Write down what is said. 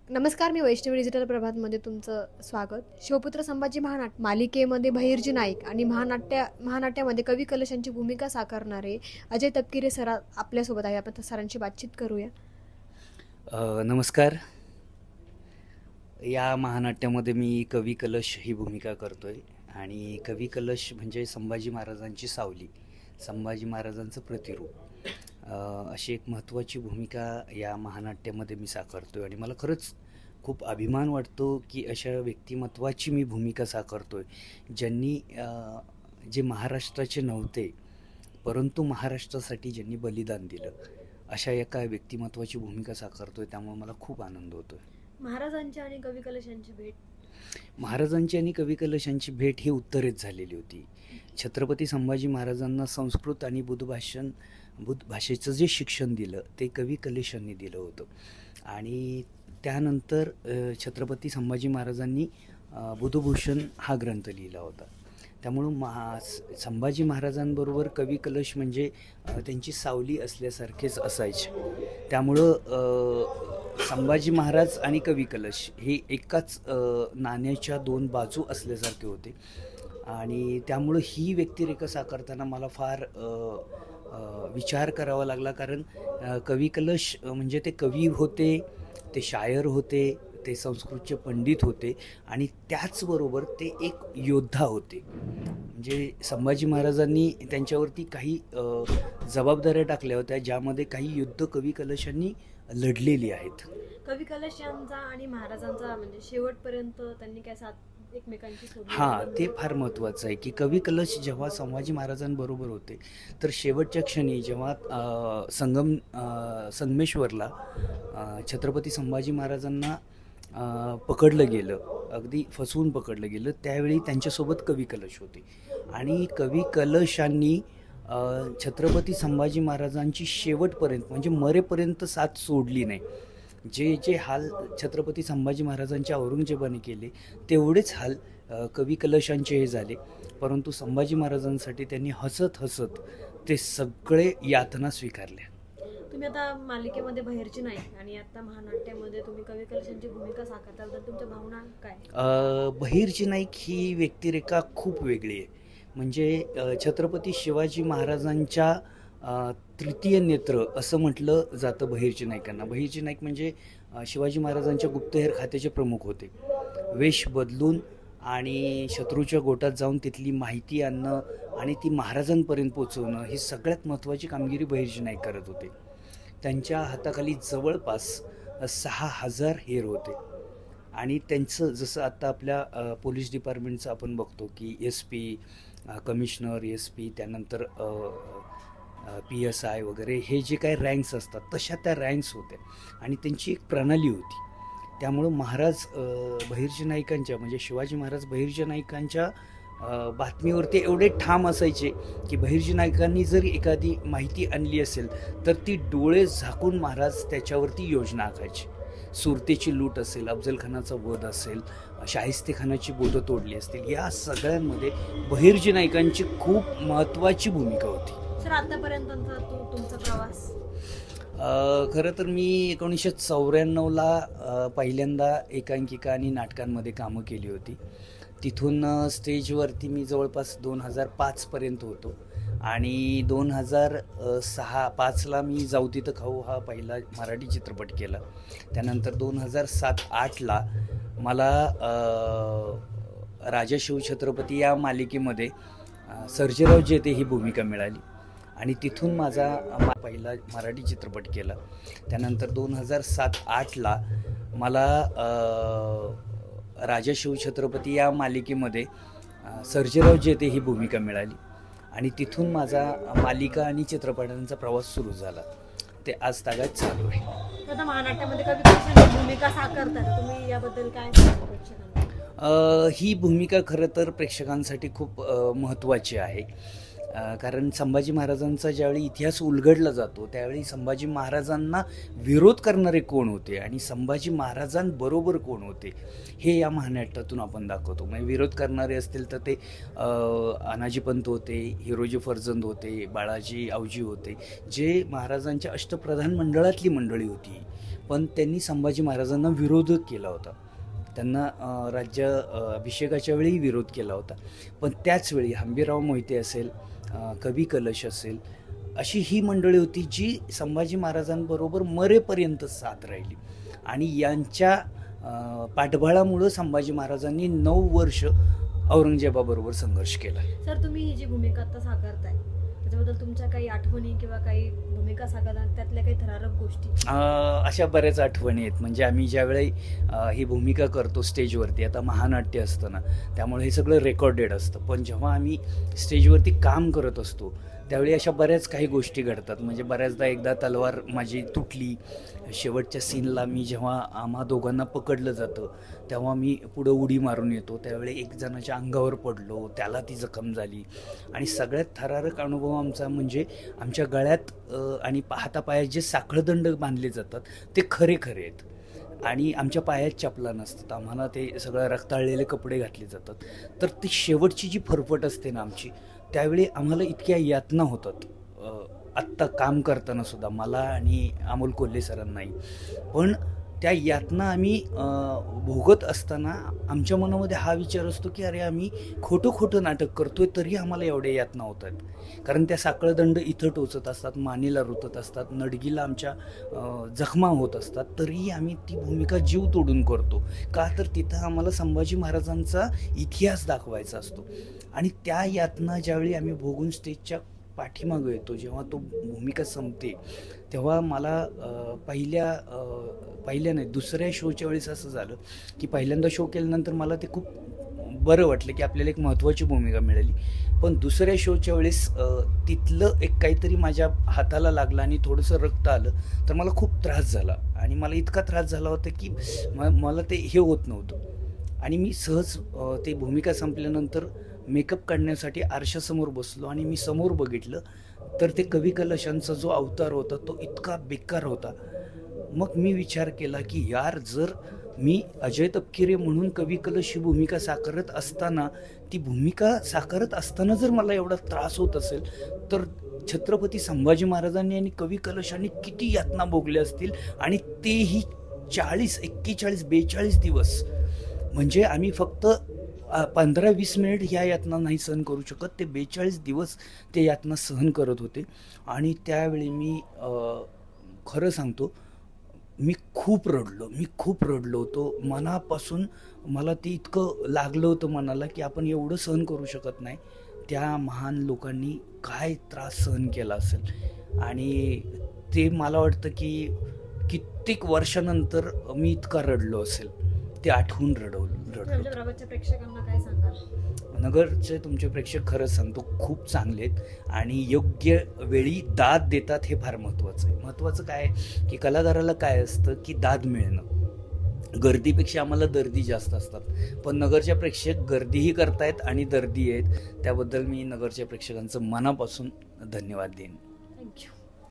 नमस्कार, मी वैष्णवी डिजिटल प्रभातमध्ये तुमचं स्वागत. शिवपुत्र संभाजी मालिकेमध्ये बहिर्जी नाईक आणि महानाट्यामध्ये कवी कलश यांची भूमिका साकारणारे अजय तपकिरे सर आपल्यासोबत आहे. आपण सरांशी बातचीत करूया. नमस्कार. या महानाट्यामध्ये मी कवी कलश ही भूमिका करतोय आणि कवी कलश म्हणजे संभाजी महाराजांची सावली, संभाजी महाराजांचं प्रतिरूप, अशी एक महत्त्वाची भूमिका या महानाट्यामध्ये मी साकारतोय आणि मला खरंच खूप अभिमान वाटतो की अशा व्यक्तिमत्वाची मी भूमिका साकारतोय ज्यांनी जे महाराष्ट्राचे नव्हते परंतु महाराष्ट्रासाठी ज्यांनी बलिदान दिलं, अशा एका व्यक्तिमत्वाची भूमिका साकारतोय. त्यामुळे मला खूप आनंद होतोय. महाराजांची आणि कवी कलश यांची भेट, महाराजांची आणि कवी कलशांची भेट ही उत्तरेत झालेली होती. छत्रपती संभाजी महाराजांना संस्कृत आणि बुद्ध भाषेचं जे शिक्षण दिलं ते कवी कलशांनी दिलं होतं आणि त्यानंतर छत्रपती संभाजी महाराजांनी बुधभूषण हा ग्रंथ लिहिला होता. त्यामुळं संभाजी महाराजांबरोबर कवी कलश म्हणजे त्यांची सावली असल्यासारखेच असायचे. त्यामुळं संभाजी महाराज आणि कवी कलश हे एकाच नाण्याच्या दोन बाजू असल्यासारखे होते आणि त्यामुळं ही व्यक्तिरेखा साकारताना मला फार विचार करावा लागला. कारण कवी कलश म्हणजे ते कवी होते, ते शायर होते, ते संस्कृतचे पंडित होते आणि त्याचबरोबर ते एक योद्धा होते. म्हणजे संभाजी महाराजांनी त्यांच्यावरती काही जबाबदाऱ्या टाकल्या होत्या ज्यामध्ये काही युद्ध कवी कलशांनी लढलेली आहेत. कवी कलश यांचा आणि महाराजांचा म्हणजे शेवटपर्यंत त्यांनी काय साथ एकमेकांची हां, ते फार महत्त्वाचं आहे की कवी कलश जेव्हा संभाजी महाराजांबरोबर होते तर शेवटच्या क्षणी जेव्हा संगमेश्वरला छत्रपती संभाजी महाराजांना पकडलं गेलं, अगदी फसवून पकडलं गेलं, त्यावेळी त्यांच्यासोबत कवी कलश होते आणि कवी कलशांनी छत्रपती संभाजी महाराजांची शेवटपर्यंत म्हणजे मरेपर्यंत साथ सोडली नाही. जे हाल छत्रपती संभाजी महाराजांच्या औरंगजेबाने केले तेवढेच हाल कवी कलशांचे हे झाले, परंतु संभाजी महाराजांसाठी त्यांनी हसत हसत ते सगळे यातना स्वीकारल्या. तुम्ही आता मालिकेमध्ये बहिर्जी नाईक आणि आता महानाट्यामध्ये तुम्ही कवी कलशांची भूमिका साकारता, तर तुमच्या भावना काय? बहिर्जी नाईक ही व्यक्तिरेखा खूप वेगळी आहे. म्हणजे छत्रपती शिवाजी महाराजांच्या तृतीय नेत्र असं म्हटलं जातं बहिर्जी नाईकांना. बहिर्जी नाईक म्हणजे शिवाजी महाराजांच्या गुप्तहेर खात्याचे प्रमुख होते. वेश बदलून आणि शत्रूच्या गोटात जाऊन तिथली माहिती आणणं आणि ती महाराजांपर्यंत पोचवणं ही सगळ्यात महत्त्वाची कामगिरी बहिर्जी नाईक करत होते. त्यांच्या हाताखाली जवळपास 6,000 हेर होते आणि त्यांचं जसं आता आपल्या पोलीस डिपार्टमेंटचं आपण बघतो की SP, कमिशनर, SP, त्यानंतर PSI वगैरे हे जे काही रँक्स असतात तशा त्या रँक्स होत्या आणि त्यांची एक प्रणाली होती. त्यामुळं महाराज बहिर्जी नाईकांच्या म्हणजे शिवाजी महाराज बहिर्जी नाईकांच्या बातमीवरती एवढे ठाम असायचे की बहिर्जी नाईकांनी जर एखादी माहिती आणली असेल तर ती डोळे झाकून महाराज त्याच्यावरती योजना आखायची. सुरतेची लूट असेल, अफजल खानाचा वध असेल, शाहिस्तेखानाची बोटं तोडली असतील, या सगळ्यांमध्ये बहिर्जी नाईकांची खूप महत्त्वाची भूमिका होती. सर, आतापर्यंतचा तुमचा प्रवास? खरं तर मी 1994ला पहिल्यांदा एकांकिका आणि नाटकांमध्ये कामं केली होती. तिथून स्टेजवरती मी जवळपास 2005पर्यंत होतो आणि 2005ला मी जाऊ तिथं खाऊ हा पहिला मराठी चित्रपट केला. त्यानंतर 2007-08ला मला राजा शिवछत्रपती या मालिकेमध्ये सर्जेराव जेते ही भूमिका मिळाली आणि तिथून माझा पहिला मराठी चित्रपट केला. त्यानंतर 2007-08ला मला राजा शिवछत्रपती या मालिकेमध्ये सर्जेराव जेते ही भूमिका मिळाली आणि तिथून माझा मालिका आणि चित्रपटांचा प्रवास सुरू झाला. ते आज तागायत चालू आहे. आता महानाट्यामध्ये कवी कलशांची भूमिका साकारता, तुम्ही याबद्दल काय सांगता? ही भूमिका खरं तर प्रेक्षकांसाठी खूप महत्त्वाची आहे. कारण संभाजी महाराजांचा ज्यावेळी इतिहास उलगडला जातो त्यावेळी संभाजी महाराजांना विरोध करणारे कोण होते आणि संभाजी महाराजांबरोबर कोण होते हे या महानाट्यातून आपण दाखवतो. म्हणजे विरोध करणारे असतील तर ते अनाजीपंत होते, हिरोजी फर्जंद होते, बाळाजी आवजी होते, जे महाराजांच्या अष्टप्रधान मंडळातली मंडळी होती. पण त्यांनी संभाजी महाराजांना विरोध केला होता. त्यांना अभिषेकाच्या वेळी विरोध केला होता. पण त्याचवेळी हंबीरराव मोहिते असेल, कवी कलश असेल, अशी ही मंडळी होती जी संभाजी महाराजांबरोबर मरेपर्यंत साथ राहिली. आणि यांच्या पाठबळामुळं संभाजी महाराजांनी 9 वर्ष औरंगजेबाबरोबर संघर्ष केला. सर, तुम्ही ही जी भूमिका आता साकारताय त्याच्याबद्दल तुमच्या काही आठवणी किंवा काही भूमिका साकारताना त्यातल्या काही थरारक गोष्टी? अशा बऱ्याच आठवणी आहेत. म्हणजे आम्ही ज्यावेळी ही भूमिका करतो स्टेजवरती, आता महानाट्य असतं ना, त्यामुळे हे सगळं रेकॉर्डेड असतं. पण जेव्हा आम्ही स्टेजवरती काम करत असतो त्यावेळी अशा बऱ्याच काही गोष्टी घडतात. म्हणजे बऱ्याचदा एकदा तलवार माझी तुटली. शेवटच्या सीनला मी जेव्हा आम्हा दोघांना पकडलं जातं तेव्हा मी पुढं उडी मारून येतो, त्यावेळी एक जणाच्या अंगावर पडलो, त्याला ती जखम झाली. आणि सगळ्यात थरारक अनुभव आमचा म्हणजे आमच्या गळ्यात आणि हातापायात जे साखळदंड बांधले जातात ते खरे खरे आहेत आणि आमच्या पायात चपला नसतात. आम्हाला ते सगळं रक्ताळलेले कपडे घातले जातात. तर ती शेवटची जी फरफट असते ना आमची, त्यावेळी आम्हाला इतक्या यातना होतात. आत्ता काम करताना सुद्धा मला आणि अमोल कोल्हे सरांनाही. पण त्या यातना आम्ही भोगत असताना आमच्या मनामध्ये हा विचार असतो की अरे आम्ही खोटं नाटक करतोय तरी आम्हाला एवढ्या यातना होत आहेत. कारण त्या साखळदंड इथं टोचत असतात, मानेला रुतत असतात, नडगीला आमच्या जखमा होत असतात, तरीही आम्ही ती भूमिका जीव तोडून करतो. का तर तिथं आम्हाला संभाजी महाराजांचा इतिहास दाखवायचा असतो. आणि त्या यातना ज्यावेळी आम्ही भोगून स्टेजच्या पाठीमागं येतो, जेव्हा तो भूमिका संपते तेव्हा मला पहिल्या नाही दुसऱ्या शोच्या वेळेस असं झालं की पहिल्यांदा शो केल्यानंतर मला ते खूप बरं वाटलं की आपल्याला एक महत्त्वाची भूमिका मिळाली. पण दुसऱ्या शोच्या वेळेस तिथलं एक काहीतरी माझ्या हाताला लागलं आणि थोडंसं रक्त आलं, तर मला खूप त्रास झाला. आणि मला इतका त्रास झाला होता की मला ते हे होत नव्हतं. आणि मी सहज ते भूमिका संपल्यानंतर मेकअप काढण्यासाठी आरशासमोर बसलो आणि मी समोर बघितलं तर ते कवी कलशांचा जो अवतार होता तो इतका बेकार होता. मग मी विचार केला की यार, जर मी अजय तपकिरे म्हणून कवी कलश ही भूमिका साकारत असताना जर मला एवढा त्रास होत असेल तर छत्रपती संभाजी महाराजांनी आणि कवी कलशांनी किती यातना भोगल्या असतील. आणि तेही 41, 42 दिवस. म्हणजे आम्ही फक्त 15-20 मिनिट ह्या यातना नाही सहन करू शकत, ते 42 दिवस ते यातना सहन करत होते. आणि त्यावेळी मी खरं सांगतो, मी खूप रडलो होतो मनापासून. मला ते इतकं लागलं होतं मनाला की आपण एवढं सहन करू शकत नाही. त्या महान लोकांनी काय त्रास सहन केला असेल. आणि ते मला वाटतं की कित्येक वर्षानंतर मी इतका रडलो असेल, ते आठवून रडलो. प्रेक्षकांना काय सांगाल? नगरचे तुमचे प्रेक्षक खरंच सांगतो खूप चांगले आहेत आणि योग्य वेळी दाद देतात, हे फार महत्त्वाचं आहे. महत्त्वाचं काय आहे की कलाकाराला काय असतं की दाद मिळणं. गर्दीपेक्षा आम्हाला दर्दी जास्त असतात, पण नगरच्या प्रेक्षक गर्दीही करतायत आणि दर्दी आहेत. त्याबद्दल मी नगरच्या प्रेक्षकांचं मनापासून धन्यवाद देईन.